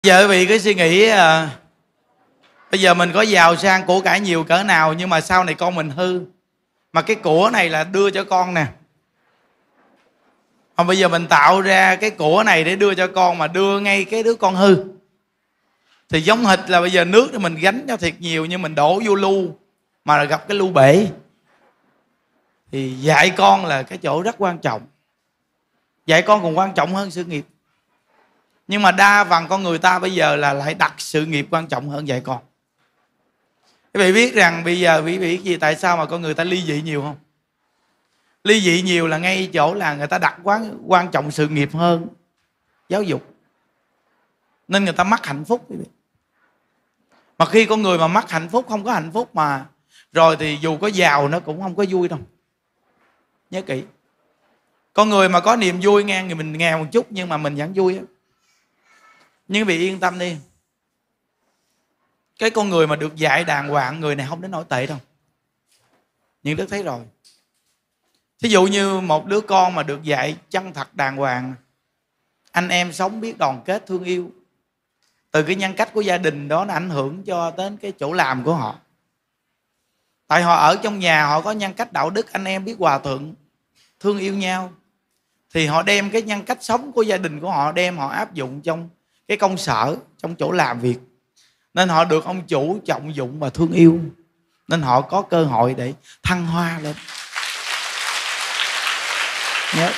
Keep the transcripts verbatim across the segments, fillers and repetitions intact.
Giờ quý vị cứ suy nghĩ à, bây giờ mình có giàu sang của cải nhiều cỡ nào, nhưng mà sau này con mình hư, mà cái của này là đưa cho con nè. Mà bây giờ mình tạo ra cái của này để đưa cho con, mà đưa ngay cái đứa con hư, thì giống hệt là bây giờ nước thì mình gánh cho thiệt nhiều, nhưng mình đổ vô lu mà gặp cái lu bể. Thì dạy con là cái chỗ rất quan trọng. Dạy con còn quan trọng hơn sự nghiệp. Nhưng mà đa phần con người ta bây giờ là lại đặt sự nghiệp quan trọng hơn dạy con. Quý vị biết rằng bây giờ quý vị biết gì tại sao mà con người ta ly dị nhiều không? Ly dị nhiều là ngay chỗ là người ta đặt quá quan trọng sự nghiệp hơn giáo dục, nên người ta mất hạnh phúc. Quý vị. Mà khi con người mà mất hạnh phúc, không có hạnh phúc mà rồi thì dù có giàu nó cũng không có vui đâu. Nhớ kỹ. Con người mà có niềm vui nghe, người mình nghèo một chút nhưng mà mình vẫn vui á. Nhưng quý vị yên tâm đi, cái con người mà được dạy đàng hoàng, người này không đến nổi tệ đâu. Nhưng Đức thấy rồi, thí dụ như một đứa con mà được dạy chân thật đàng hoàng, anh em sống biết đoàn kết thương yêu, từ cái nhân cách của gia đình đó nó ảnh hưởng cho đến cái chỗ làm của họ. Tại họ ở trong nhà họ có nhân cách đạo đức, anh em biết hòa thuận thương yêu nhau, thì họ đem cái nhân cách sống của gia đình của họ đem họ áp dụng trong cái công sở, trong chỗ làm việc, nên họ được ông chủ trọng dụng và thương yêu, nên họ có cơ hội để thăng hoa lên. Nhớ.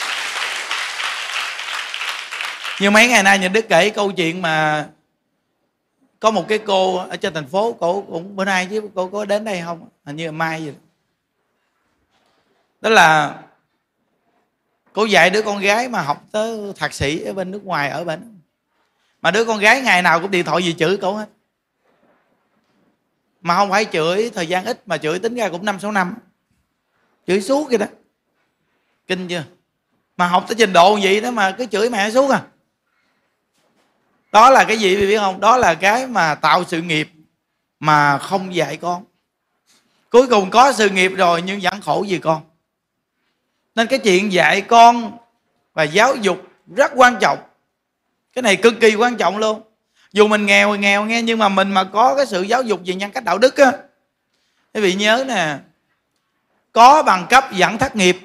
Như mấy ngày nay nhà Đức kể câu chuyện mà có một cái cô ở trên thành phố, cô cũng bữa nay chứ cô có đến đây không? Hình như là mai vậy. Đó là cô dạy đứa con gái mà học tới thạc sĩ ở bên nước ngoài ở bên, mà đứa con gái ngày nào cũng điện thoại gì chửi cậu hết. Mà không phải chửi thời gian ít, mà chửi tính ra cũng năm sáu năm, chửi suốt vậy đó. Kinh chưa? Mà học tới trình độ vậy đó mà cứ chửi mẹ suốt à. Đó là cái gì quý vị biết không? Đó là cái mà tạo sự nghiệp mà không dạy con. Cuối cùng có sự nghiệp rồi nhưng vẫn khổ vì con. Nên cái chuyện dạy con và giáo dục rất quan trọng. Cái này cực kỳ quan trọng luôn. Dù mình nghèo thì nghèo nghe, nhưng mà mình mà có cái sự giáo dục về nhân cách đạo đức á, quý vị nhớ nè, có bằng cấp vẫn thất nghiệp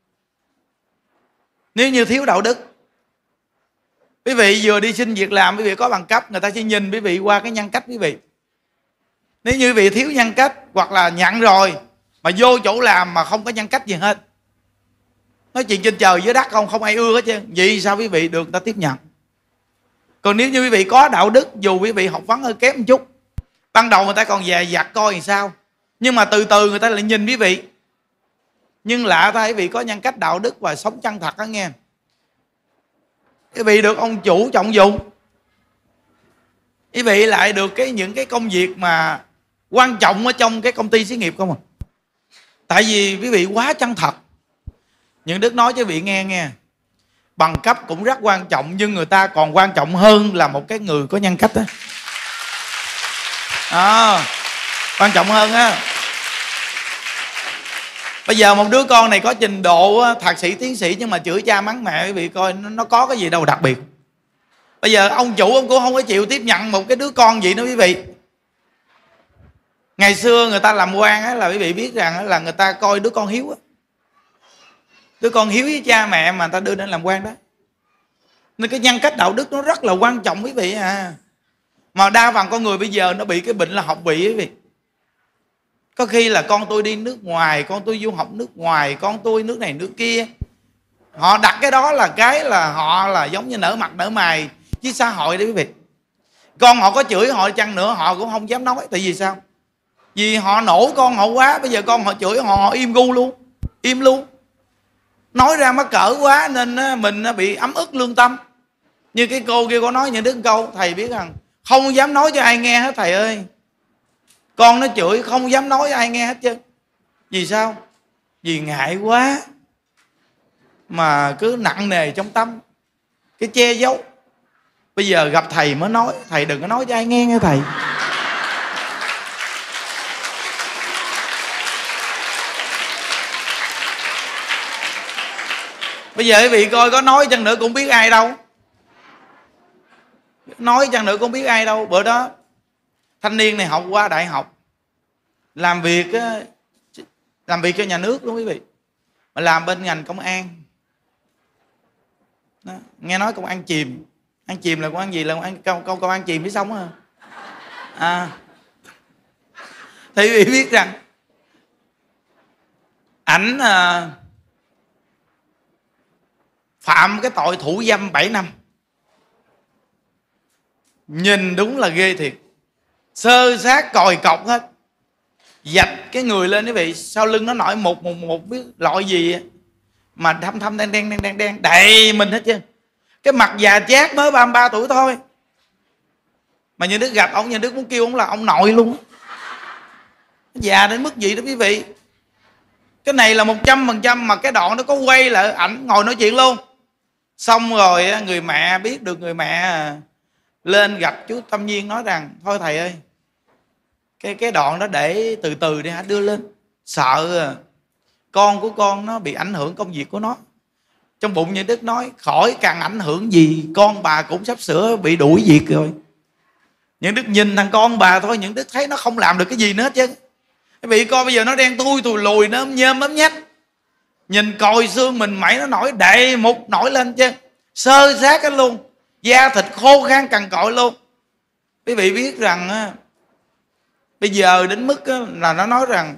nếu như thiếu đạo đức. Quý vị vừa đi xin việc làm, quý vị có bằng cấp, người ta sẽ nhìn quý vị qua cái nhân cách quý vị. Nếu như quý vị thiếu nhân cách, hoặc là nhận rồi mà vô chỗ làm mà không có nhân cách gì hết, nói chuyện trên trời dưới đất không, không ai ưa hết chứ, vậy sao quý vị được người ta tiếp nhận? Còn nếu như quý vị có đạo đức, dù quý vị học vấn hơi kém một chút, ban đầu người ta còn dè dặt coi làm sao, nhưng mà từ từ người ta lại nhìn quý vị. Nhưng lạ thay, quý vị có nhân cách đạo đức và sống chân thật đó nghe, quý vị được ông chủ trọng dụng, quý vị lại được cái những cái công việc mà quan trọng ở trong cái công ty xí nghiệp không à. Tại vì quý vị quá chân thật. Nhưng Đức nói cho quý vị nghe nghe, bằng cấp cũng rất quan trọng, nhưng người ta còn quan trọng hơn là một cái người có nhân cách đó. À, quan trọng hơn á. Bây giờ một đứa con này có trình độ thạc sĩ tiến sĩ nhưng mà chửi cha mắng mẹ, quý vị coi nó có cái gì đâu đặc biệt. Bây giờ ông chủ ông cũng không có chịu tiếp nhận một cái đứa con vậy đó quý vị. Ngày xưa người ta làm quan á, là quý vị biết rằng là người ta coi đứa con hiếu á, đứa con hiếu với cha mẹ mà người ta đưa đến làm quan đó. Nên cái nhân cách đạo đức nó rất là quan trọng quý vị à. Mà đa phần con người bây giờ nó bị cái bệnh là học vị quý vị. Có khi là con tôi đi nước ngoài, con tôi du học nước ngoài, con tôi nước này nước kia. Họ đặt cái đó là cái là họ là giống như nở mặt nở mày với xã hội đấy quý vị. Con họ có chửi họ chăng nữa họ cũng không dám nói. Tại vì sao? Vì họ nổ con họ quá. Bây giờ con họ chửi họ, họ im gu luôn, im luôn. Nói ra mắc cỡ quá nên mình bị ấm ức lương tâm. Như cái cô kia có nói những đứa câu, thầy biết rằng không dám nói cho ai nghe hết thầy ơi. Con nó chửi không dám nói cho ai nghe hết chứ. Vì sao? Vì ngại quá mà cứ nặng nề trong tâm, cái che giấu. Bây giờ gặp thầy mới nói, thầy đừng có nói cho ai nghe nghe thầy. Bây giờ quý vị coi có nói chăng nữa cũng biết ai đâu. Nói chăng nữa cũng biết ai đâu. Bữa đó thanh niên này học qua đại học, làm việc làm việc cho nhà nước luôn quý vị, mà làm bên ngành công an đó. Nghe nói công an chìm. Ăn chìm là công an gì? Là công an, công, công, công an chìm biết xong á. À, thì quý vị biết rằng ảnh à, phạm cái tội thủ dâm bảy năm. Nhìn đúng là ghê thiệt, sơ sát còi cọc hết, dạch cái người lên quý vị, sau lưng nó nổi một một một biết loại gì mà thâm thâm đen đen đen đen đen đầy mình hết chứ. Cái mặt già chát mới ba mươi ba tuổi thôi, mà Nhân Đức gặp ông, Nhân Đức muốn kêu ông là ông nội luôn. Già đến mức gì đó quý vị. Cái này là một trăm phần trăm, mà cái đoạn nó có quay lại ảnh ngồi nói chuyện luôn. Xong rồi người mẹ biết được, người mẹ lên gặp chú Tâm Nhiên nói rằng thôi thầy ơi, cái cái đoạn đó để từ từ đi hả, đưa lên, sợ con của con nó bị ảnh hưởng công việc của nó. Trong bụng Nhân Đức nói khỏi cần ảnh hưởng gì, con bà cũng sắp sửa bị đuổi việc rồi. Nhân Đức nhìn thằng con bà thôi, Nhân Đức thấy nó không làm được cái gì nữa hết chứ. Quý vị coi bây giờ nó đen thui thùi lùi, nó nhơm ấm nhách, nhìn còi xương mình mẩy nó nổi đầy mục nổi lên chứ, sơ sát hết luôn, da thịt khô khan cằn cội luôn. Quý vị biết rằng á, bây giờ đến mức á, là nó nói rằng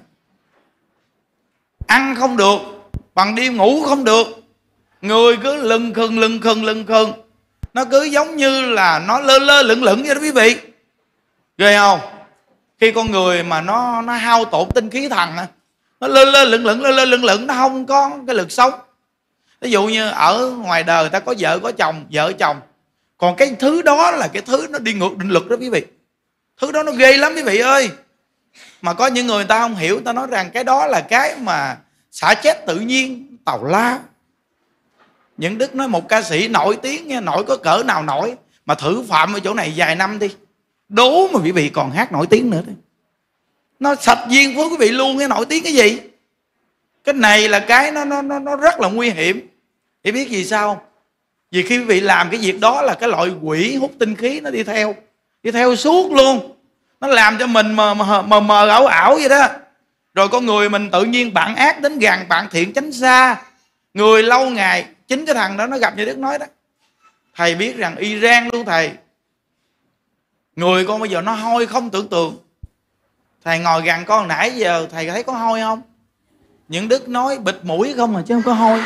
ăn không được, bằng đêm ngủ không được, người cứ lưng khừng lưng khừng lưng khừng, nó cứ giống như là nó lơ lơ lửng lửng vậy đó quý vị. Ghê không? Khi con người mà nó nó hao tổn tinh khí thần á, nó lơ lơ lửng lửng lơ lơ lửng lửng, nó không có cái lực sống. Ví dụ như ở ngoài đời người ta có vợ có chồng, vợ chồng, còn cái thứ đó là cái thứ nó đi ngược định luật đó quý vị. Thứ đó nó ghê lắm quý vị ơi. Mà có những người, người ta không hiểu, người ta nói rằng cái đó là cái mà xả chết tự nhiên, tào la. Những Đức nói một ca sĩ nổi tiếng nha, nổi có cỡ nào nổi, mà thử phạm ở chỗ này vài năm đi, đố mà quý vị còn hát nổi tiếng nữa đấy. Nó sạch duyên với quý vị luôn, cái nổi tiếng cái gì. Cái này là cái nó nó nó, nó rất là nguy hiểm. Thì biết vì sao không? Vì khi quý vị làm cái việc đó là cái loại quỷ hút tinh khí nó đi theo, đi theo suốt luôn. Nó làm cho mình mờ mờ, mờ, mờ ảo ảo vậy đó. Rồi con người mình tự nhiên bạn ác đến gần, bạn thiện tránh xa. Người lâu ngày, chính cái thằng đó nó gặp như Đức nói đó, thầy biết rằng Iran luôn thầy, người con bây giờ nó hôi không tưởng tượng. Thầy ngồi gần con nãy giờ thầy thấy có hôi không? Những Đức nói bịt mũi không mà chứ không có hôi.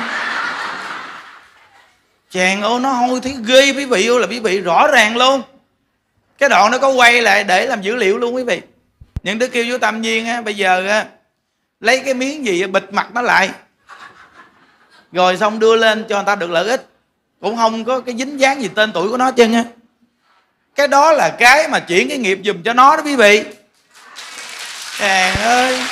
Chàng ơi, nó hôi thấy ghê quý vị ơi, là quý vị rõ ràng luôn. Cái đoạn nó có quay lại để làm dữ liệu luôn quý vị. Những Đức kêu chú Tâm Nhiên á, bây giờ á, lấy cái miếng gì bịt mặt nó lại, rồi xong đưa lên cho người ta được lợi ích, cũng không có cái dính dáng gì tên tuổi của nó chân á. Cái đó là cái mà chuyển cái nghiệp giùm cho nó đó quý vị. Trời ơi,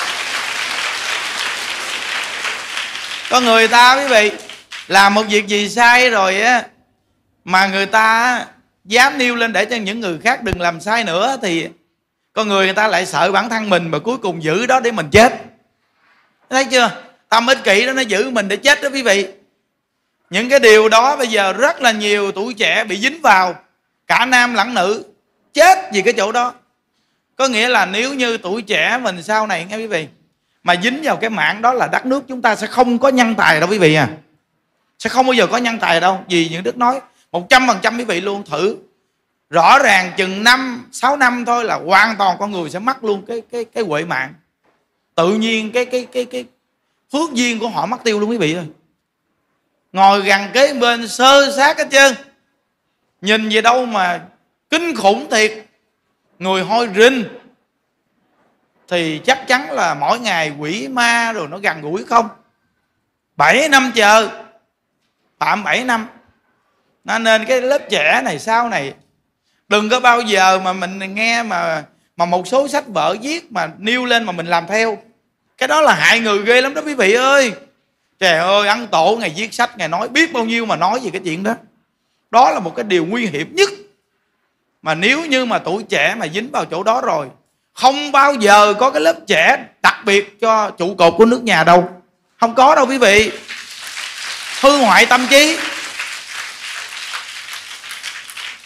có người ta quý vị làm một việc gì sai rồi á, mà người ta dám nêu lên để cho những người khác đừng làm sai nữa, thì con người người ta lại sợ bản thân mình, mà cuối cùng giữ đó để mình chết. Thấy chưa? Tâm ích kỷ đó nó giữ mình để chết đó quý vị. Những cái điều đó bây giờ rất là nhiều tuổi trẻ bị dính vào, cả nam lẫn nữ, chết vì cái chỗ đó. Có nghĩa là nếu như tuổi trẻ mình sau này nghe quý vị mà dính vào cái mạng đó là đất nước chúng ta sẽ không có nhân tài đâu quý vị à. Sẽ không bao giờ có nhân tài đâu. Vì những Đức nói một trăm phần trăm quý vị luôn, thử rõ ràng chừng năm sáu năm thôi là hoàn toàn con người sẽ mắc luôn cái cái cái huệ mạng. Tự nhiên cái cái cái cái phước duyên của họ mất tiêu luôn quý vị ơi. Ngồi gần kế bên sơ sát hết trơn, nhìn về đâu mà kinh khủng thiệt, người hôi rinh. Thì chắc chắn là mỗi ngày quỷ ma rồi nó gần gũi không. Bảy năm chờ, phạm bảy năm. Nên cái lớp trẻ này sau này đừng có bao giờ mà mình nghe mà mà một số sách vở viết mà nêu lên mà mình làm theo. Cái đó là hại người ghê lắm đó quý vị ơi. Trời ơi, Ấn Tổ ngày viết sách, ngày nói biết bao nhiêu mà nói về cái chuyện đó. Đó là một cái điều nguy hiểm nhất. Mà nếu như mà tuổi trẻ mà dính vào chỗ đó rồi, không bao giờ có cái lớp trẻ đặc biệt cho trụ cột của nước nhà đâu. Không có đâu quý vị. Hư hoại tâm trí.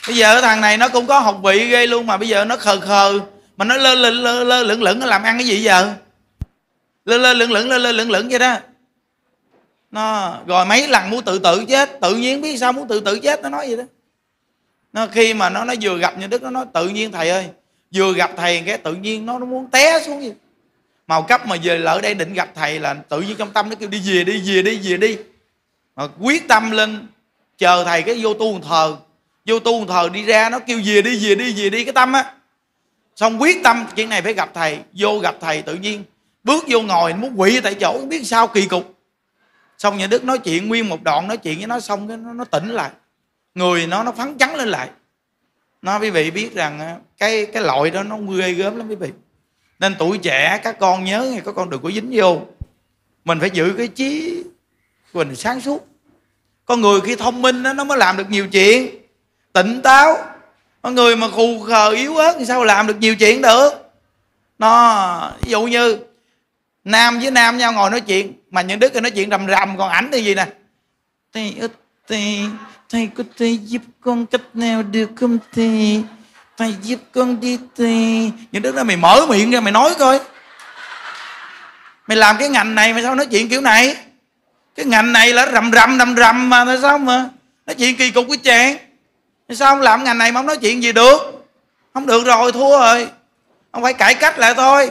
Bây giờ thằng này nó cũng có học vị ghê luôn, mà bây giờ nó khờ khờ mà nó lơ lơ lơ lơ lửng lửng, nó làm ăn cái gì giờ? Lơ lơ lửng lửng lơ lơ lửng lửng vậy đó. Nó rồi mấy lần muốn tự tử chết, tự nhiên biết sao muốn tự tử chết, nó nói vậy đó. Nó khi mà nó nó vừa gặp Nhân Đức, nó nói tự nhiên thầy ơi, vừa gặp thầy cái tự nhiên nó nó muốn té xuống vậy. Màu cấp mà về lỡ đây định gặp thầy là tự nhiên trong tâm nó kêu đi về đi về đi về đi, mà quyết tâm lên chờ thầy, cái vô tu thờ vô tu thờ đi ra nó kêu về đi về đi về đi cái tâm á. Xong quyết tâm chuyện này phải gặp thầy, vô gặp thầy tự nhiên bước vô ngồi muốn quỵ tại chỗ, không biết sao kỳ cục. Xong Nhân Đức nói chuyện nguyên một đoạn nói chuyện với nó, xong cái nó, nó tỉnh lại, người nó nó phấn chấn lên lại. Nó quý vị biết rằng cái cái loại đó nó ghê gớm lắm quý vị. Nên tuổi trẻ các con nhớ nghe, các con đừng có dính vô. Mình phải giữ cái trí mình sáng suốt. Con người khi thông minh đó, nó mới làm được nhiều chuyện, tỉnh táo. Con người mà khù khờ yếu ớt thì sao làm được nhiều chuyện được. Nó ví dụ như nam với nam nhau ngồi nói chuyện, mà Nhân Đức thì nói chuyện rầm rầm, còn ảnh thì gì nè, thầy ơi thầy, thầy có thể giúp con cách nào được không thầy? Thầy giúp con đi thầy. Nhân Đức nói mày mở miệng ra mày nói coi, mày làm cái ngành này mà sao nói chuyện kiểu này? Cái ngành này là rầm rầm rầm rầm mà sao mà nói chuyện kỳ cục cái chàng? Sao không làm ngành này mà không nói chuyện gì được? Không được rồi, thua rồi, không phải cải cách lại thôi.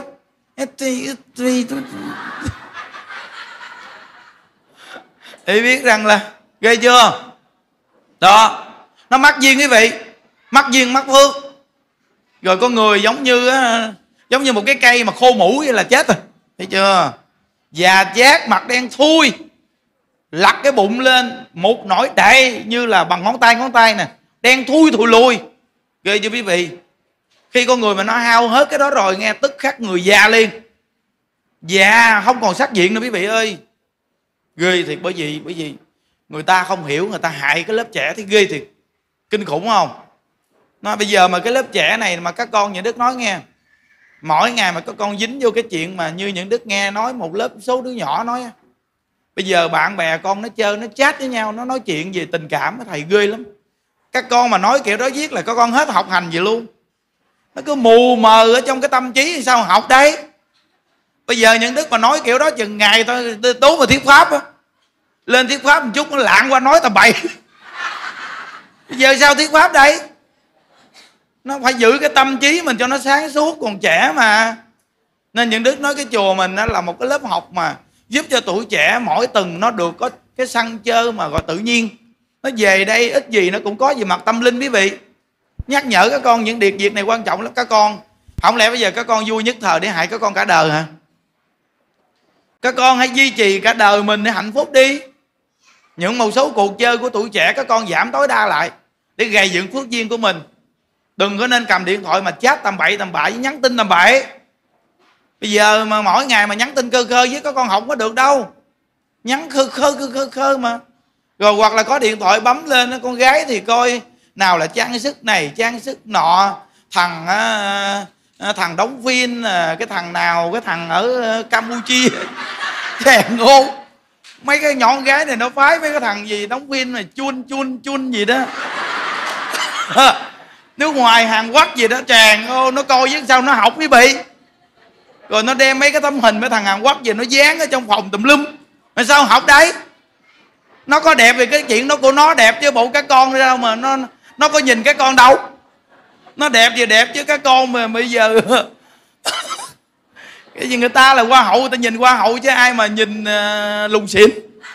Thì biết rằng là ghê chưa đó. Nó mắc duyên quý vị, mắc duyên mắc phước. Rồi con người giống như giống như một cái cây mà khô mũ vậy là chết rồi, thấy chưa? Già chát mặt đen thui, lặt cái bụng lên một nỗi đầy như là bằng ngón tay ngón tay nè, đen thui thùi lùi, ghê chưa quý vị? Khi con người mà nó hao hết cái đó rồi nghe, tức khắc người già liền, già không còn sắc diện nữa quý vị ơi. Ghê thiệt. Bởi vì bởi vì người ta không hiểu, người ta hại cái lớp trẻ thì ghê thiệt, kinh khủng không? Nó bây giờ mà cái lớp trẻ này mà các con Nhân Đức nói nghe, mỗi ngày mà các con dính vô cái chuyện mà như Nhân Đức nghe nói một lớp số đứa nhỏ nói, bây giờ bạn bè con nó chơi, nó chat với nhau, nó nói chuyện về tình cảm, thầy ghê lắm. Các con mà nói kiểu đó viết là các con hết học hành gì luôn. Nó cứ mù mờ ở trong cái tâm trí thì sao học đấy. Bây giờ Nhân Đức mà nói kiểu đó chừng ngày thôi tốn vào thuyết pháp á, lên thuyết pháp một chút nó lạng qua nói tầm bậy. Bây giờ sao thuyết pháp đây? Nó phải giữ cái tâm trí mình cho nó sáng suốt, còn trẻ mà. Nên Nhân Đức nói cái chùa mình là một cái lớp học mà giúp cho tuổi trẻ mỗi tuần nó được có cái sân chơi mà gọi tự nhiên. Nó về đây ít gì nó cũng có gì mặt tâm linh quý vị. Nhắc nhở các con những việc việc này quan trọng lắm các con. Không lẽ bây giờ các con vui nhất thời để hại các con cả đời hả? Các con hãy duy trì cả đời mình để hạnh phúc đi. Những một số cuộc chơi của tuổi trẻ các con giảm tối đa lại để gây dựng phước duyên của mình. Đừng có nên cầm điện thoại mà chat tầm bậy tầm bạ với nhắn tin tầm bậy. Bây giờ mà mỗi ngày mà nhắn tin khơ khơ với các con không có được đâu. Nhắn khơ khơ khơ khơ khơ mà. Rồi hoặc là có điện thoại bấm lên, con gái thì coi nào là trang sức này trang sức nọ, thằng à, thằng đóng phim, cái thằng nào cái thằng ở Campuchia chèn ngô. Mấy cái nhỏ con gái này nó phái mấy cái thằng gì đóng phim này chun chun chun gì đó nước ngoài Hàn Quốc gì đó chàng ô, nó coi với sao nó học quý vị. Rồi nó đem mấy cái tấm hình mấy thằng Hàn Quốc gì nó dán ở trong phòng tùm lum, mà sao học đấy? Nó có đẹp vì cái chuyện đó của nó đẹp chứ bộ các con đâu mà nó nó có nhìn cái con đâu. Nó đẹp gì đẹp chứ các con mà bây giờ cái gì người ta là hoa hậu, người ta nhìn hoa hậu chứ ai mà nhìn uh, lùn xịn.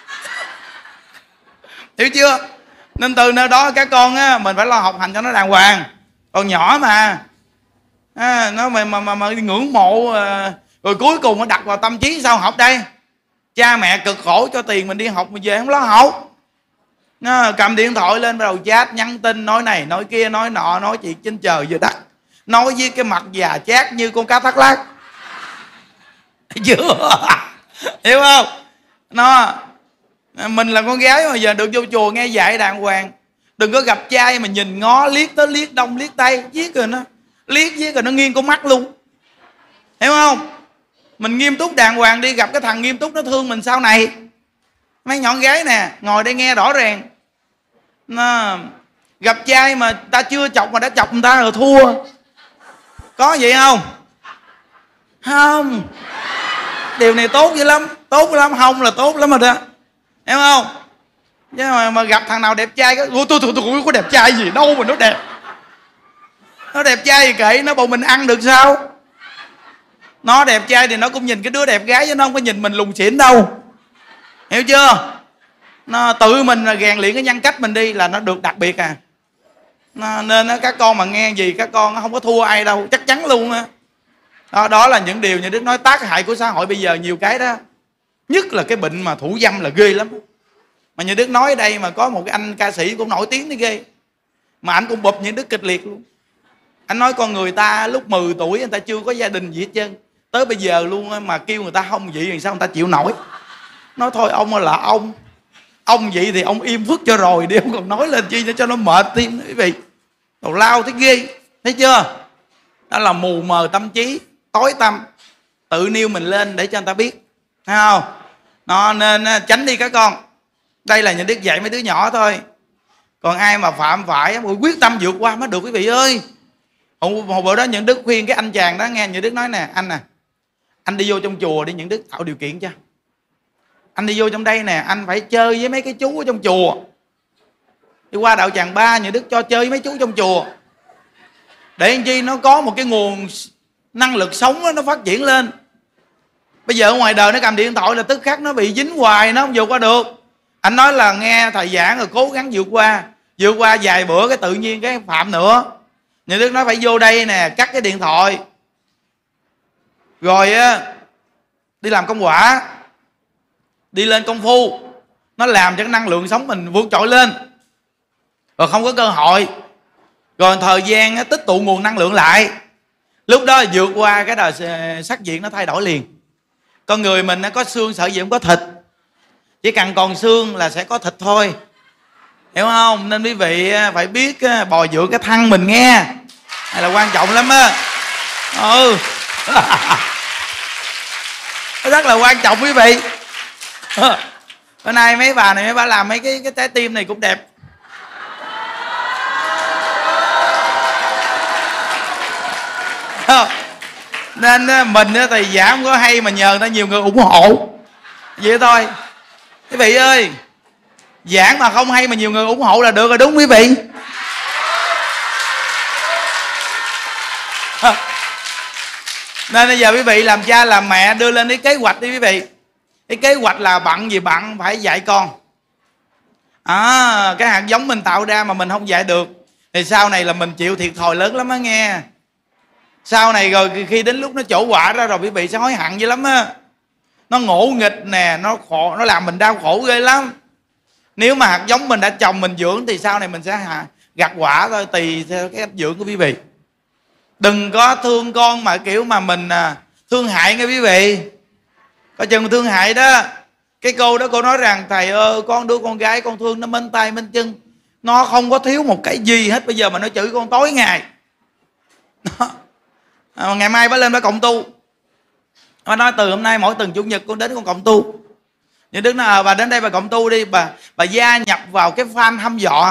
Hiểu chưa? Nên từ nơi đó các con á, mình phải lo học hành cho nó đàng hoàng. Còn nhỏ mà à, nó mà mà mà, mà ngưỡng mộ à, rồi cuối cùng nó đặt vào tâm trí sao học đây? Cha mẹ cực khổ cho tiền mình đi học mà về không lo học. Nó cầm điện thoại lên bắt đầu chat nhắn tin nói này nói kia nói nọ, nói chuyện trên trời dưới đất, nói với cái mặt già chát như con cá thác lác. Thấy chưa? Hiểu không? Nó mình là con gái mà giờ được vô chùa nghe dạy đàng hoàng. Đừng có gặp trai mà nhìn ngó liếc tới liếc đông liếc tây, giết rồi nó liếc giết rồi nó nghiêng con mắt luôn. Hiểu không? Mình nghiêm túc đàng hoàng đi, gặp cái thằng nghiêm túc nó thương mình sau này. Mấy nhỏ gái nè ngồi đây nghe rõ ràng, nó Gặp trai mà ta chưa chọc mà đã chọc người ta rồi thua. Có vậy không? Không. Điều này tốt dữ lắm. Tốt lắm, không là tốt lắm rồi đó. Hiểu không? Chứ mà, mà gặp thằng nào đẹp trai cái tôi tôi tôi có đẹp trai gì đâu mà nó đẹp. Nó đẹp trai gì kệ, nó bộ mình ăn được sao? Nó đẹp trai thì nó cũng nhìn cái đứa đẹp gái chứ nó không có nhìn mình lùn xỉn đâu. Hiểu chưa? Nó tự mình là rèn luyện cái nhân cách mình đi là nó được đặc biệt à. Nó, nên các con mà nghe gì các con không có thua ai đâu, chắc chắn luôn á. Đó, đó là những điều như Đức nói tác hại của xã hội bây giờ nhiều cái đó. Nhất là cái bệnh mà thủ dâm là ghê lắm. Mà như Đức nói ở đây mà có một cái anh ca sĩ cũng nổi tiếng đấy ghê. Mà anh cũng bụp những Đức kịch liệt luôn. Anh nói con người ta lúc mười tuổi người ta chưa có gia đình gì hết trơn. Tới bây giờ luôn mà kêu người ta không vậy thì sao người ta chịu nổi. Nói thôi ông là ông. Ông vậy thì ông im phức cho rồi đi, ông còn nói lên chi nữa cho nó mệt tim quý vị. Tào lao thấy ghê. Thấy chưa? Đó là mù mờ tâm trí, tối tăm, tự nêu mình lên để cho người ta biết. Thấy không? Nó nên tránh đi các con. Đây là những Đức dạy mấy đứa nhỏ thôi. Còn ai mà phạm phải quyết tâm vượt qua mới được quý vị ơi. Hồi bữa đó những Đức khuyên cái anh chàng đó nghe, những Đức nói nè, anh nè, anh đi vô trong chùa đi, những Đức tạo điều kiện cho. Anh đi vô trong đây nè, anh phải chơi với mấy cái chú ở trong chùa. Đi qua đạo Tràng Ba, những Đức cho chơi với mấy chú trong chùa. Để anh chi nó có một cái nguồn năng lực sống đó, nó phát triển lên. Bây giờ ở ngoài đời nó cầm điện thoại là tức khắc nó bị dính hoài, nó không vượt qua được. Anh nói là nghe thầy giảng rồi cố gắng vượt qua. Vượt qua vài bữa cái tự nhiên cái phạm nữa. Nhà Đức nói phải vô đây nè, cắt cái điện thoại. Rồi á, đi làm công quả. Đi lên công phu. Nó làm cho cái năng lượng sống mình vượt trội lên. Rồi không có cơ hội. Rồi thời gian á, tích tụ nguồn năng lượng lại. Lúc đó vượt qua cái đời sắc diện nó thay đổi liền. Con người mình nó có xương sợ gì không có thịt. Chỉ cần còn xương là sẽ có thịt thôi. Hiểu không? Nên quý vị phải biết bồi dưỡng cái thân mình nghe. Này là quan trọng lắm á. Ừ. Rất là quan trọng quý vị. Bữa nay mấy bà này mấy bà làm mấy cái cái trái tim này cũng đẹp. Nên mình thì giả không có hay mà nhờ người ta nhiều người ủng hộ. Vậy thôi. Quý vị ơi, giảng mà không hay mà nhiều người ủng hộ là được rồi, đúng quý vị? Nên bây giờ quý vị làm cha làm mẹ đưa lên cái kế hoạch đi quý vị. Cái kế hoạch là bận gì bận phải dạy con. À, cái hạt giống mình tạo ra mà mình không dạy được thì sau này là mình chịu thiệt thòi lớn lắm á nghe. Sau này rồi khi đến lúc nó trổ quả ra rồi quý vị sẽ hối hận dữ lắm á. Nó ngỗ nghịch nè, nó khổ, nó làm mình đau khổ ghê lắm. Nếu mà hạt giống mình đã trồng mình dưỡng thì sau này mình sẽ gặt quả thôi, tùy theo cái cách dưỡng của quý vị. Đừng có thương con mà kiểu mà mình thương hại nghe quý vị. Có chừng thương hại đó. Cái cô đó cô nói rằng thầy ơi, con đứa con gái con thương nó minh tay minh chân, nó không có thiếu một cái gì hết, bây giờ mà nó chửi con tối ngày. Đó. À, ngày mai bà lên bà cộng tu. Bà nói từ hôm nay mỗi tuần chủ nhật con đến con cộng tu. Nhưng Đức nói à, bà đến đây bà cộng tu đi, bà bà gia nhập vào cái fan hăm dọa.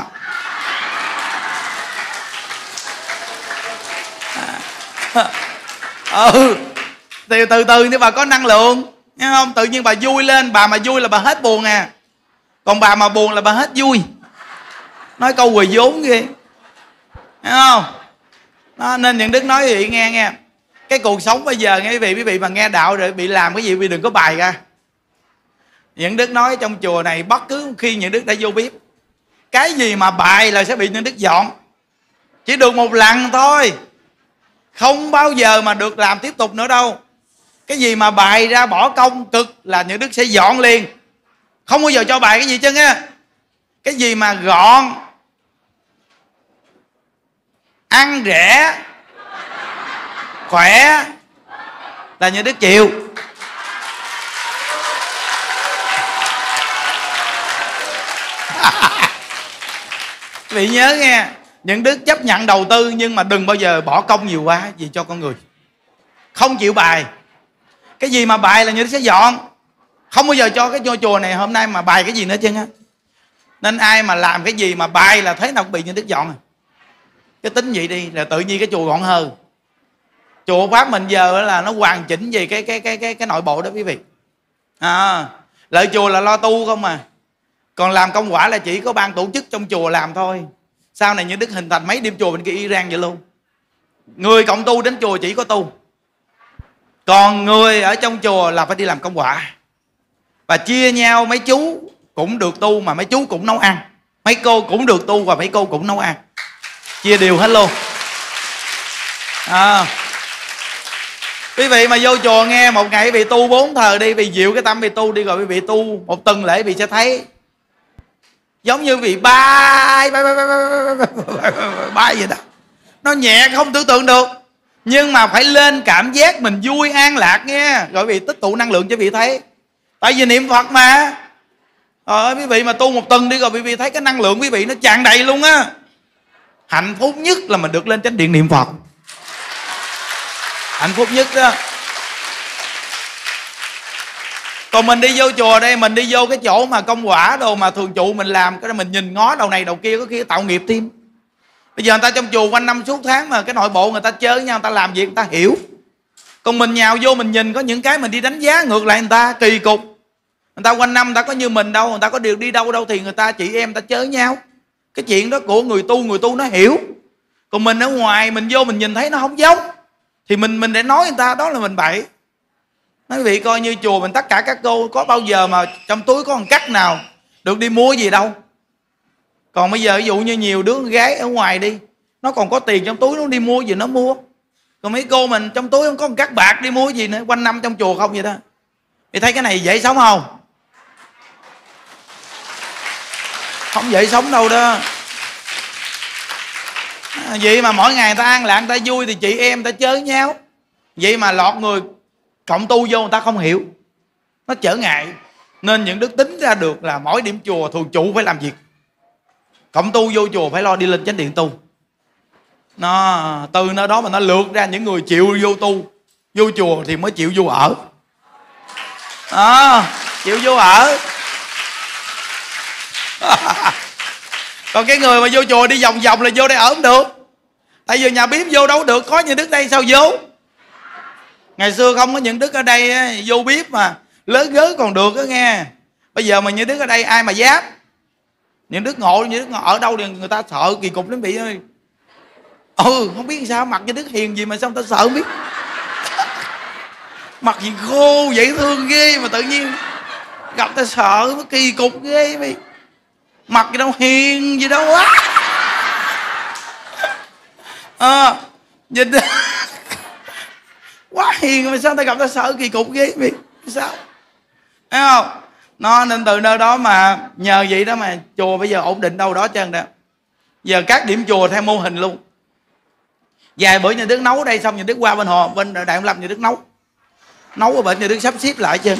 Ừ, thì từ từ thì bà có năng lượng, nghe không? Tự nhiên bà vui lên, bà mà vui là bà hết buồn à. Còn bà mà buồn là bà hết vui. Nói câu quỳ vốn ghê, nghe không? Đó, nên những Đức nói quý vị nghe nghe. Cái cuộc sống bây giờ nghe quý vị, quý vị mà nghe đạo rồi bị làm cái gì quý vị đừng có bài ra. Những Đức nói trong chùa này bất cứ khi những Đức đã vô bếp, cái gì mà bài là sẽ bị những Đức dọn. Chỉ được một lần thôi, không bao giờ mà được làm tiếp tục nữa đâu. Cái gì mà bài ra bỏ công cực là những Đức sẽ dọn liền. Không bao giờ cho bài cái gì chứ á. Cái gì mà gọn, ăn rẻ, khỏe là những Đức chịu. Vị nhớ nghe, những Đức chấp nhận đầu tư nhưng mà đừng bao giờ bỏ công nhiều quá gì cho con người. Không chịu bài. Cái gì mà bài là những Đức sẽ dọn. Không bao giờ cho cái ngôi chùa này hôm nay mà bài cái gì nữa chứ á. Nên ai mà làm cái gì mà bay là thế nào cũng bị Nhân Đức dọn. Cái tính vậy đi là tự nhiên cái chùa gọn hơn. Chùa Pháp mình giờ là nó hoàn chỉnh về cái cái cái cái cái nội bộ đó quý vị. À, lợi chùa là lo tu không à. Còn làm công quả là chỉ có ban tổ chức trong chùa làm thôi. Sau này Nhân Đức hình thành mấy đêm chùa bên kia Iran vậy luôn. Người cộng tu đến chùa chỉ có tu. Còn người ở trong chùa là phải đi làm công quả. Và chia nhau, mấy chú cũng được tu mà mấy chú cũng nấu ăn, mấy cô cũng được tu và mấy cô cũng nấu ăn, chia đều hết luôn. À, quý vị mà vô chùa nghe một ngày quý vị tu bốn thời đi, vì dịu cái tâm vì tu đi, rồi quý vị tu một tuần lễ quý vị sẽ thấy giống như vị bay bay bay bay bay bay vậy đó. Nó nhẹ không tưởng tượng được, nhưng mà phải lên cảm giác mình vui an lạc nghe, rồi quý vị tích tụ năng lượng cho quý vị thấy. Tại vì niệm Phật mà. Ờ, quý vị mà tu một tuần đi rồi quý vị thấy cái năng lượng quý vị nó tràn đầy luôn á. Hạnh phúc nhất là mình được lên chánh điện niệm Phật. Hạnh phúc nhất đó. Còn mình đi vô chùa đây, mình đi vô cái chỗ mà công quả đồ mà thường trụ mình làm, cái đó mình nhìn ngó đầu này đầu kia, có khi tạo nghiệp thêm. Bây giờ người ta trong chùa quanh năm suốt tháng mà cái nội bộ người ta chơi với nhau, người ta làm việc người ta hiểu. Còn mình nhào vô mình nhìn có những cái mình đi đánh giá ngược lại người ta, kỳ cục. Người ta quanh năm người ta có như mình đâu, người ta có điều đi đâu đâu thì người ta chị em người ta chơi với nhau. Cái chuyện đó của người tu, người tu nó hiểu. Còn mình ở ngoài mình vô mình nhìn thấy nó không giống, thì mình mình để nói người ta đó là mình bậy. Nói quý vị coi như chùa mình tất cả các cô có bao giờ mà trong túi có một cắt nào được đi mua gì đâu. Còn bây giờ ví dụ như nhiều đứa con gái ở ngoài đi, nó còn có tiền trong túi nó đi mua gì nó mua. Còn mấy cô mình trong túi không có một cắt bạc đi mua gì nữa, quanh năm trong chùa không vậy đó. Thì thấy cái này dễ sống không? Không dễ sống đâu đó. À, vậy mà mỗi ngày người ta an lạc, người ta vui thì chị em người ta chơi với nhau. Vậy mà lọt người cộng tu vô người ta không hiểu, nó trở ngại. Nên những đức tính ra được là mỗi điểm chùa thường trụ phải làm việc, cộng tu vô chùa phải lo đi lên chánh điện tu. Nó từ nơi đó mà nó lược ra những người chịu vô tu, vô chùa thì mới chịu vô ở. À, chịu vô ở. Còn cái người mà vô chùa đi vòng vòng là vô đây ở không được. Tại vì nhà bếp vô đâu được, có những đức đây sao vô. Ngày xưa không có những đức ở đây vô bếp mà lớn gớ còn được đó nghe. Bây giờ mà những đức ở đây ai mà dám. Những đức ngộ, những đức ngộ ở đâu thì người ta sợ kỳ cục lắm vị ơi. Ừ, không biết sao mặt những đức hiền gì mà sao người ta sợ không biết. Mặt gì khô dễ thương ghê mà tự nhiên gặp ta sợ, nó kỳ cục ghê mày. Mặt gì đâu hiền gì đâu quá. À, nhìn quá hiền mà sao ta gặp ta sợ kỳ cục ghê mày. Sao? Thấy không? Nó nên từ nơi đó mà nhờ vậy đó mà chùa bây giờ ổn định đâu đó trơn đó. Giờ các điểm chùa theo mô hình luôn. Vài bữa nhà Đức nấu đây xong nhà Đức qua bên hồ, bên Đại Ông Lâm nhà Đức nấu. Nấu ở bên nhà Đức sắp xếp lại chứ.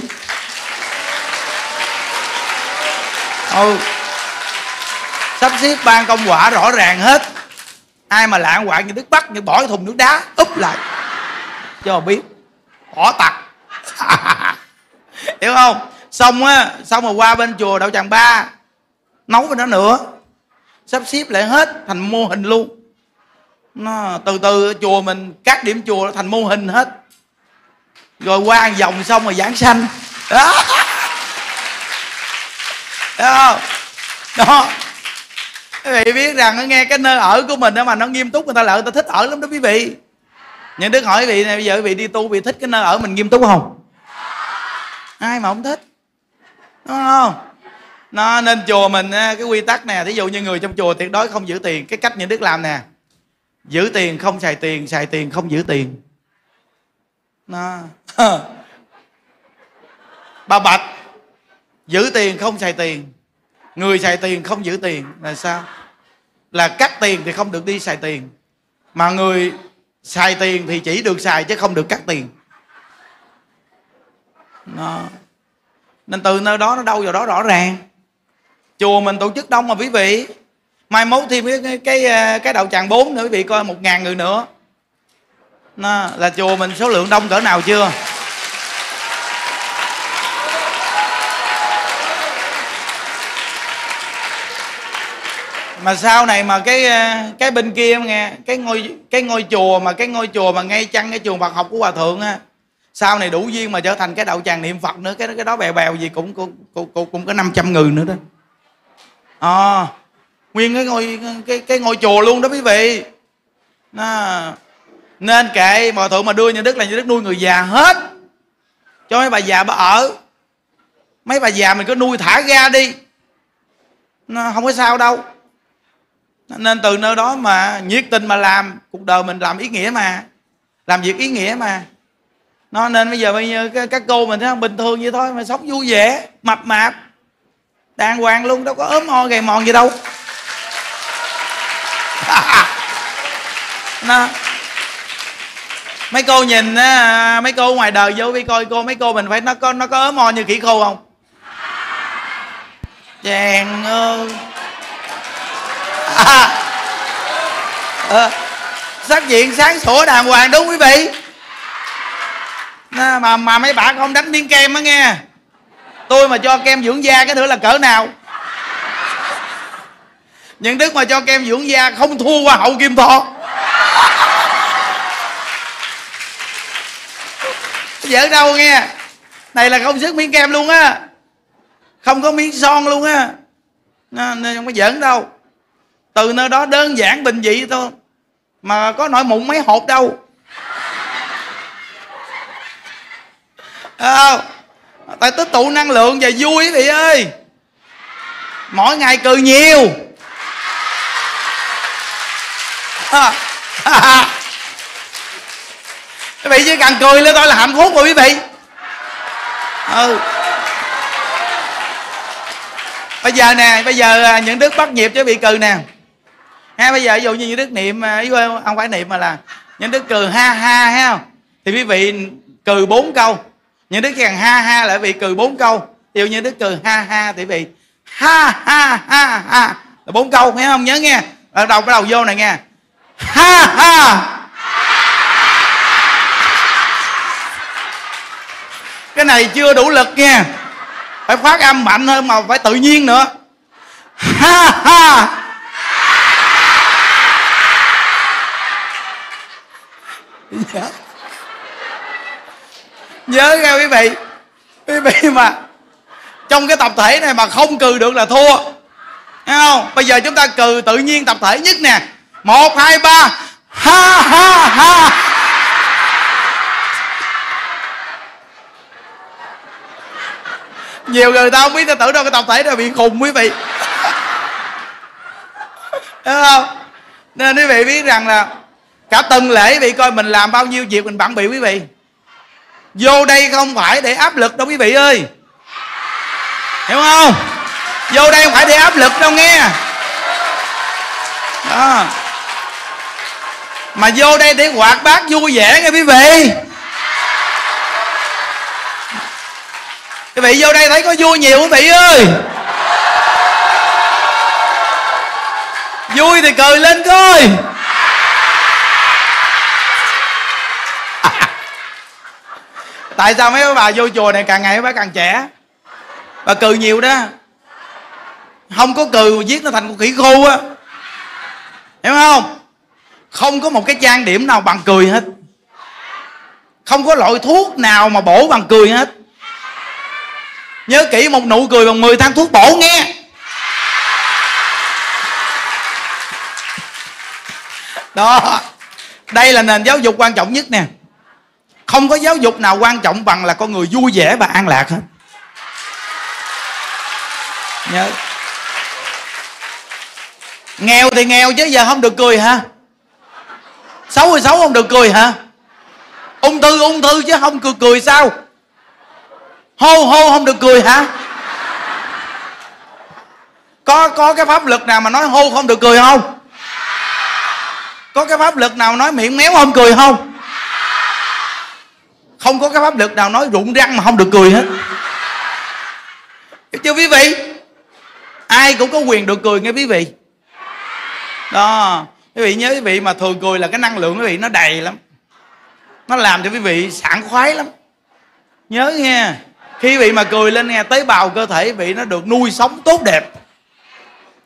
Ừ. Sắp xếp ban công quả rõ ràng hết. Ai mà lạng quạng nhà Đức bắt nhà bỏ cái thùng nước đá úp lại cho biết. Bỏ tặc. Hiểu không? Xong á, xong rồi qua bên chùa Đạo Tràng Ba nấu bên đó nữa. Sắp xếp lại hết thành mô hình luôn. Nó từ từ chùa mình các điểm chùa thành mô hình hết. Rồi qua vòng xong rồi giảng sanh. Đó. Thấy không? Đó. Quý vị biết rằng nó nghe cái nơi ở của mình đó mà nó nghiêm túc, người ta lợi người ta thích ở lắm đó quý vị. Những Đức hỏi quý vị này, bây giờ quý vị đi tu, quý vị thích cái nơi ở mình nghiêm túc không? Ai mà không thích, đúng không? Nó nên chùa mình cái quy tắc nè, thí dụ như người trong chùa tuyệt đối không giữ tiền. Cái cách Những Đức làm nè: giữ tiền không xài tiền, xài tiền không giữ tiền. Nó Bà Bạch giữ tiền không xài tiền, người xài tiền không giữ tiền là sao? Là cắt tiền thì không được đi xài tiền, mà người xài tiền thì chỉ được xài chứ không được cắt tiền. Nó. Nên từ nơi đó nó đâu vào đó rõ ràng. Chùa mình tổ chức đông mà quý vị. Mai mốt thêm cái cái cái Đạo Tràng bốn nữa quý vị coi, một ngàn người nữa. Nó, là chùa mình số lượng đông cỡ nào chưa? Mà sau này mà cái cái bên kia nghe, cái ngôi cái ngôi chùa mà cái ngôi chùa mà ngay chăng cái trường Phật học của hòa thượng á, sau này đủ duyên mà trở thành cái đạo tràng niệm Phật nữa, cái cái đó bèo bèo gì cũng cũng cũng, cũng, cũng có năm trăm người nữa đó. À, nguyên cái ngôi cái cái ngôi chùa luôn đó quý vị. Đó. Nên kệ hòa thượng mà đưa nhà Đức là nhà Đức nuôi người già hết, cho mấy bà già bà ở. Mấy bà già mình cứ nuôi thả ra đi, nó không có sao đâu. Nên từ nơi đó mà nhiệt tình mà làm, cuộc đời mình làm ý nghĩa mà, làm việc ý nghĩa mà. Nó nên bây giờ bây giờ các cô mình thấy không, bình thường vậy thôi mà sống vui vẻ, mập mạp, đàng hoàng luôn, đâu có ốm o gầy mòn gì đâu. Nó mấy cô nhìn á, mấy cô ngoài đời vô đi coi cô, mấy cô mình phải nó có nó có ốm o như khỉ khô không? Chàng ơi. À, à, sắc diện sáng sủa đàng hoàng đúng quý vị. Mà mà mấy bạn không đánh miếng kem á nghe. Tôi mà cho kem dưỡng da cái nữa là cỡ nào. Những Đức mà cho kem dưỡng da không thua qua hậu Kim Thọ. Giỡn đâu nghe. Này là không sức miếng kem luôn á, không có miếng son luôn á, nên không có giỡn đâu. Từ nơi đó đơn giản bình dị thôi mà có nổi mụn mấy hột đâu. À, tại tích tụ năng lượng và vui quý vị ơi. Mỗi ngày cười nhiều. À, à, quý vị chỉ cần cười lên thôi là hạnh phúc rồi quý vị. Ừ. Bây giờ nè, bây giờ những Đức bắt nhịp cho bị cười nè. Ha, bây giờ ví dụ như những Đức niệm, ý không phải niệm mà là những Đức cười ha ha ha không? Thì quý vị cười bốn câu. Những Đức càng ha ha lại bị cười bốn câu. Ví dụ như Đức cười ha ha thì bị ha ha ha ha là bốn câu, nghe không? Nhớ nghe. Ở đầu bắt đầu vô này nghe. Ha ha. Cái này chưa đủ lực nha, phải phát âm mạnh hơn mà phải tự nhiên nữa. Ha ha. Nhớ nghe quý vị. Quý vị mà trong cái tập thể này mà không cười được là thua, thấy không? Bây giờ chúng ta cười tự nhiên tập thể nhất nè. Một hai ba. Ha ha ha. Nhiều người ta không biết, ta tưởng đâu cái tập thể này bị khùng quý vị. Đúng không? Nên quý vị biết rằng là cả tuần lễ quý vị coi mình làm bao nhiêu việc mình bận bịu quý vị. Vô đây không phải để áp lực đâu quý vị ơi, hiểu không? Vô đây không phải để áp lực đâu nghe. Đó. Mà vô đây để hoạt bát vui vẻ nghe quý vị. Quý vị vô đây thấy có vui nhiều quý vị ơi. Vui thì cười lên coi. Tại sao mấy bà vô chùa này càng ngày mấy bà càng trẻ? Bà cười nhiều đó. Không có cười mà giết nó thành con khỉ khô á, hiểu không? Không có một cái trang điểm nào bằng cười hết. Không có loại thuốc nào mà bổ bằng cười hết. Nhớ kỹ, một nụ cười bằng mười thang thuốc bổ nghe. Đó. Đây là nền giáo dục quan trọng nhất nè. Không có giáo dục nào quan trọng bằng là con người vui vẻ và an lạc hết. Nhớ. Nghèo thì nghèo chứ giờ không được cười hả? Xấu thì xấu không được cười hả? Ung thư ung thư chứ không cười cười sao? Hô hô không được cười hả? Có có cái pháp lực nào mà nói hô không được cười không? Có cái pháp lực nào nói miệng méo không cười không? Không có cái pháp lực nào nói rụng răng mà không được cười hết. Hiểu chưa quý vị? Ai cũng có quyền được cười nghe quý vị. Đó. Quý vị nhớ quý vị mà thường cười là cái năng lượng quý vị nó đầy lắm. Nó làm cho quý vị sảng khoái lắm. Nhớ nghe. Khi quý vị mà cười lên nghe, tế bào cơ thể quý vị nó được nuôi sống tốt đẹp.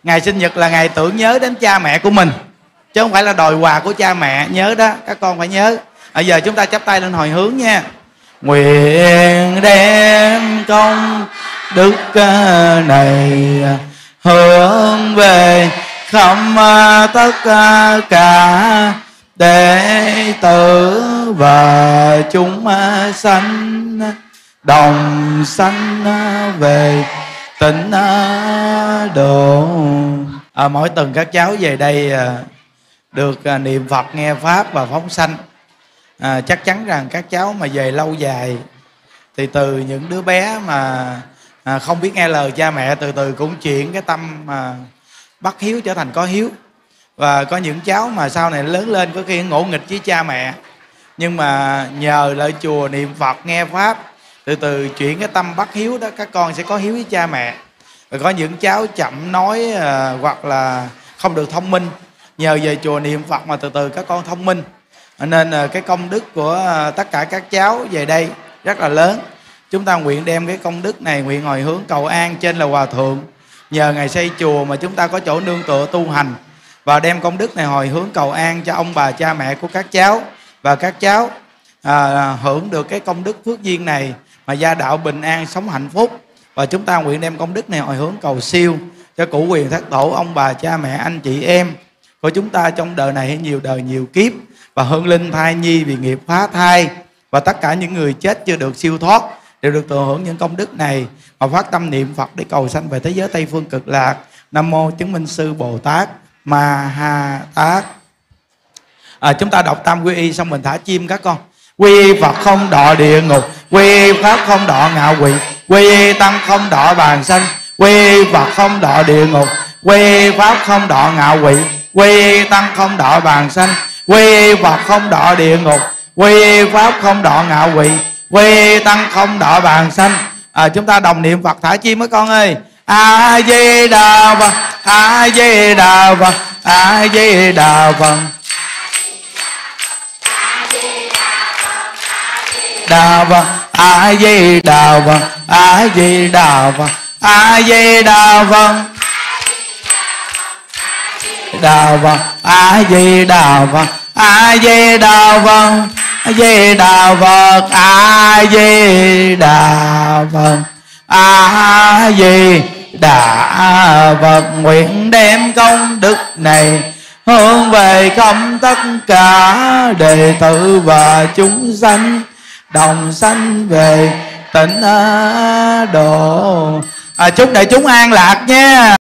Ngày sinh nhật là ngày tưởng nhớ đến cha mẹ của mình, chứ không phải là đòi quà của cha mẹ. Nhớ đó, các con phải nhớ. Bây giờ chúng ta chắp tay lên hồi hướng nha. Nguyện đem công đức này hướng về khắp tất cả đệ tử và chúng sanh, đồng sanh về tịnh độ. À, mỗi tuần các cháu về đây à, được à, niệm Phật, nghe Pháp và phóng sanh. À, chắc chắn rằng các cháu mà về lâu dài thì từ những đứa bé mà à, không biết nghe lời cha mẹ, từ từ cũng chuyển cái tâm mà bắt hiếu trở thành có hiếu. Và có những cháu mà sau này lớn lên có khi ngỗ nghịch với cha mẹ, nhưng mà nhờ lại chùa niệm Phật nghe Pháp, từ từ chuyển cái tâm bắt hiếu đó, các con sẽ có hiếu với cha mẹ. Và có những cháu chậm nói à, hoặc là không được thông minh, nhờ về chùa niệm Phật mà từ từ các con thông minh. Nên à, cái công đức của à, tất cả các cháu về đây rất là lớn. Chúng ta nguyện đem cái công đức này, nguyện hồi hướng cầu an trên là Hòa Thượng. Nhờ Ngài xây chùa mà chúng ta có chỗ nương tựa tu hành, và đem công đức này hồi hướng cầu an cho ông bà cha mẹ của các cháu. Và các cháu à, hưởng được cái công đức phước duyên này mà gia đạo bình an, sống hạnh phúc. Và chúng ta nguyện đem công đức này hồi hướng cầu siêu cho cửu quyền thất tổ, ông bà cha mẹ, anh chị em của chúng ta trong đời này hay nhiều đời nhiều kiếp. Và hương linh thai nhi vì nghiệp phá thai, và tất cả những người chết chưa được siêu thoát đều được thừa hưởng những công đức này và phát tâm niệm Phật để cầu sanh về thế giới Tây Phương Cực Lạc. Nam mô Chứng Minh Sư Bồ Tát Ma Ha Tát. À, chúng ta đọc tam quy y xong mình thả chim các con. Quy y Phật không đọa địa ngục, quy y Pháp không đọa ngạ quỷ, quy y Tăng không đọa bàn sanh, quy y Phật không đọa địa ngục, quy y Pháp không đọa ngạ quỷ, quy y Tăng không đọa bàn sanh, quy y Phật không đọa địa ngục, quy y Pháp không đọa ngạ quỷ, quy y Tăng không đọa bàn sanh. À, chúng ta đồng niệm Phật thả chim mấy con ơi. A Di Đà Phật, A Di Đà Phật, A Di Đà Phật, Đà Phật, A Di Đà Phật, A Di Đà Phật, A Di Đà Phật, Đà Phật, A Di Đà Phật, A Di Đà Phật, A Di Đà Phật, A Di Đà Phật, A Di Đà Phật. Nguyện đem công đức này hướng về không tất cả đệ tử và chúng sanh, đồng sanh về tịnh độ. À, chúc đại chúng an lạc nha.